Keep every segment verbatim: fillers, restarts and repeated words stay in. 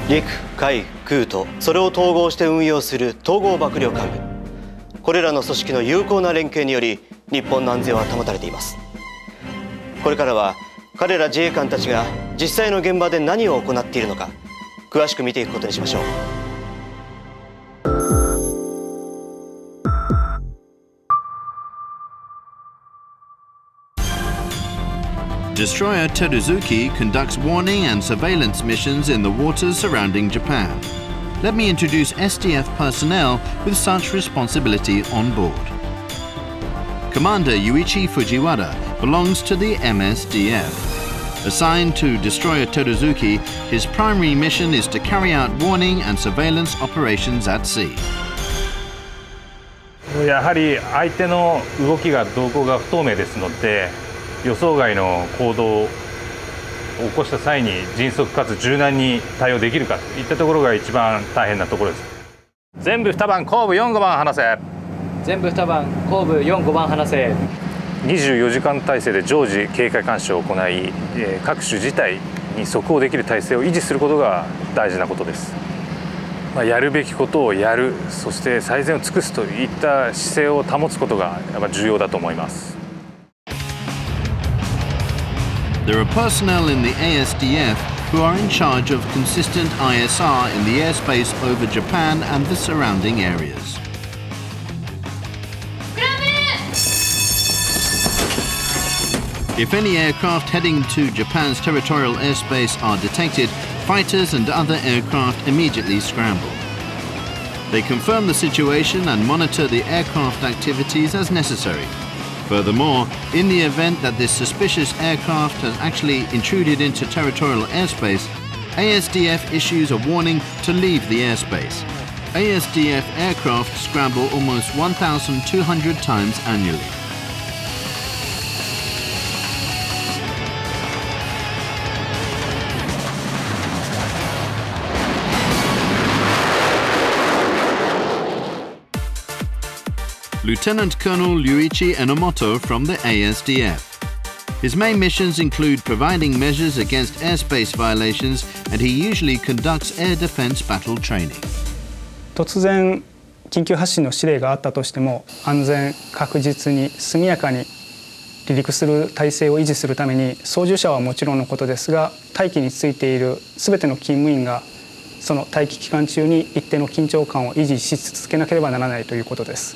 陸海空とそれを統合して運用する統合幕僚監部、これらの組織の有効な連携により日本の安全は保たれています。これからは彼ら自衛官たちが実際の現場で何を行っているのか詳しく見ていくことにしましょう。 Destroyer Teruzuki conducts warning and surveillance missions in the waters surrounding Japan. Let me introduce S D F personnel with such responsibility on board. Commander Yuichi Fujiwara belongs to the M S D F. Assigned to Destroyer Teruzuki, his primary mission is to carry out warning and surveillance operations at sea. やはり相手の動きが動向が不透明ですので、予想外の行動を起こした際に迅速かつ柔軟に対応できるかといったところが一番大変なところです。全部にばん後部よん、ごばん離せ。 全部にばん後部よん、ごばん離せ。 にじゅうよじかん体制で常時警戒監視を行い、各種事態に即応できる体制を維持することが大事なことです。まあ、やるべきことをやる、そして最善を尽くすといった姿勢を保つことがやっぱ重要だと思います。 There are personnel in the A S D F who are in charge of consistent I S R in the airspace over Japan and the surrounding areas. If any aircraft heading to Japan's territorial airspace are detected, fighters and other aircraft immediately scramble. They confirm the situation and monitor the aircraft activities as necessary. Furthermore, in the event that this suspicious aircraft has actually intruded into territorial airspace, A S D F issues a warning to leave the airspace. A S D F aircraft scramble almost one thousand two hundred times annually. Lieutenant Colonel Yuichi Enomoto from the A S D F. His main missions include providing measures against airspace violations, and he usually conducts air defense battle training. 突然緊急発進の指令があったとしても、安全確実に速やかに離陸する体制を維持するために、操縦者はもちろんのことですが、待機についているすべての勤務員がその待機期間中に一定の緊張感を維持し続けなければならないということです。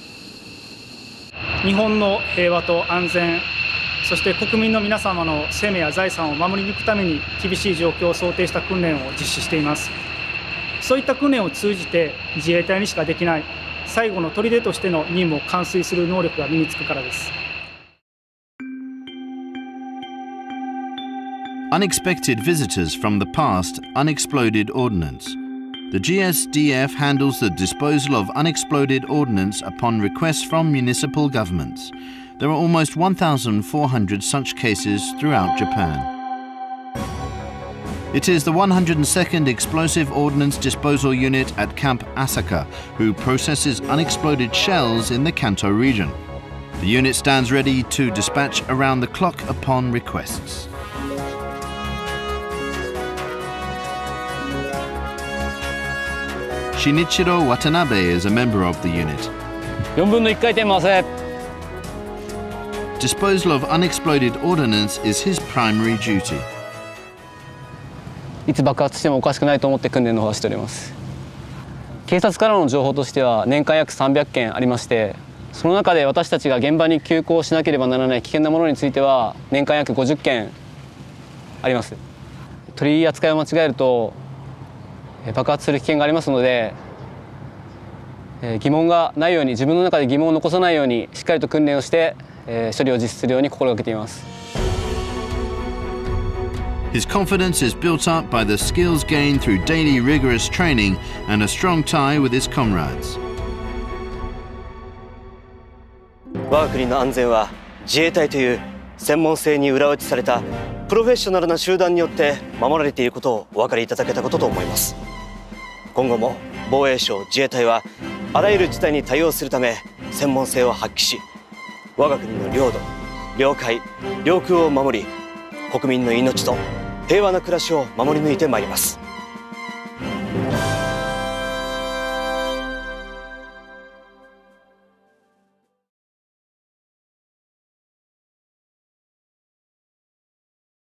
日本の平和と安全、そして国民の皆様の生命や財産を守り抜くために厳しい状況を想定した訓練を実施しています。そういった訓練を通じて自衛隊にしかできない最後の砦としての任務を完遂する能力が身につくからです。 Unexpected visitors from the past, unexploded ordnance. The G S D F handles the disposal of unexploded ordnance upon requests from municipal governments. There are almost one thousand four hundred such cases throughout Japan. It is the one hundred second Explosive Ordnance Disposal Unit at Camp Asaka who processes unexploded shells in the Kanto region. The unit stands ready to dispatch around the clock upon requests. Shinichiro Watanabe is a member of the unit. よんぶんのいっかい転回せ。 Disposal of unexploded ordnance is his primary duty. いつ爆発してもおかしくないと思って訓練の方はしております。警察からの情報としては年間約さんびゃっけんありまして、その中で私たちが現場に急行しなければならない危険なものについては年間約ごじゅっけんあります。取り扱いを間違えると爆発する危険がありますので、疑問がないように、自分の中で疑問を残さないようにしっかりと訓練をして処理を実施するように心がけています。 His confidence is built up by the skills gained through daily rigorous training and a strong tie with his comrades. 我が国の安全は自衛隊という専門性に裏打ちされたプロフェッショナルな集団によって守られていることをお分かりいただけたことと思います。今後も防衛省自衛隊はあらゆる事態に対応するため専門性を発揮し、我が国の領土、領海、領空を守り、国民の命と平和な暮らしを守り抜いてまいります。